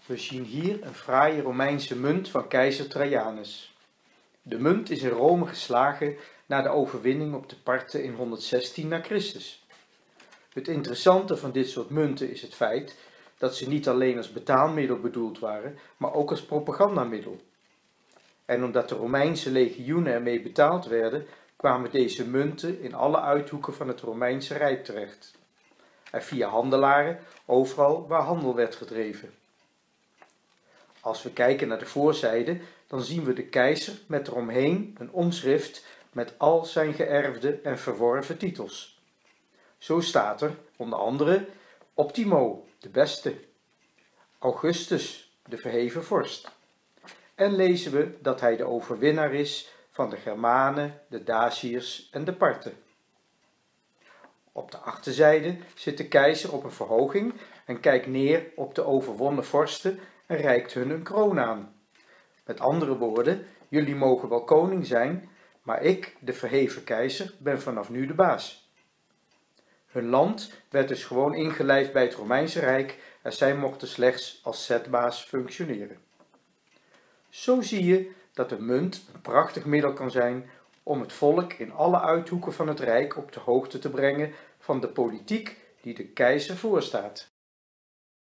We zien hier een fraaie Romeinse munt van keizer Trajanus. De munt is in Rome geslagen na de overwinning op de Parthen in 116 na Christus. Het interessante van dit soort munten is het feit dat ze niet alleen als betaalmiddel bedoeld waren, maar ook als propagandamiddel. En omdat de Romeinse legioenen ermee betaald werden, kwamen deze munten in alle uithoeken van het Romeinse Rijk terecht. En via handelaren overal waar handel werd gedreven. Als we kijken naar de voorzijde, dan zien we de keizer met eromheen een omschrift met al zijn geërfde en verworven titels. Zo staat er onder andere Optimo, de beste, Augustus, de verheven vorst. En lezen we dat hij de overwinnaar is van de Germanen, de Daciërs en de Parthen. Op de achterzijde zit de keizer op een verhoging en kijkt neer op de overwonnen vorsten en reikt hun een kroon aan. Met andere woorden, jullie mogen wel koning zijn, maar ik, de verheven keizer, ben vanaf nu de baas. Hun land werd dus gewoon ingelijfd bij het Romeinse Rijk en zij mochten slechts als zetbaas functioneren. Zo zie je dat een munt een prachtig middel kan zijn om het volk in alle uithoeken van het Rijk op de hoogte te brengen van de politiek die de keizer voorstaat.